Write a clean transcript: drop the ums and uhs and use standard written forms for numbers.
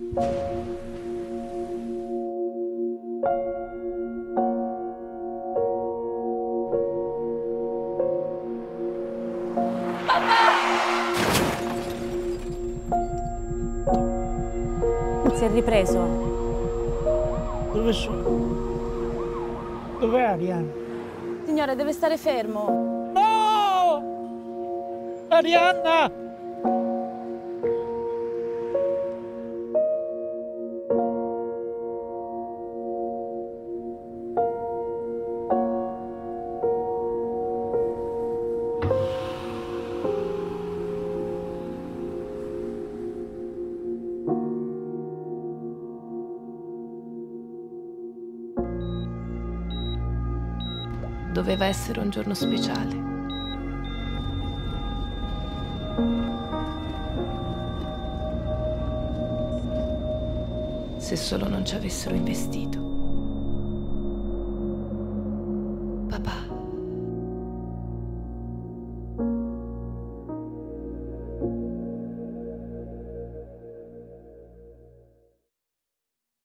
Si è ripreso. Dove sono? Dov'è Arianna? Signore, deve stare fermo. No! Arianna! Doveva essere un giorno speciale. Se solo non ci avessero investito. Papà.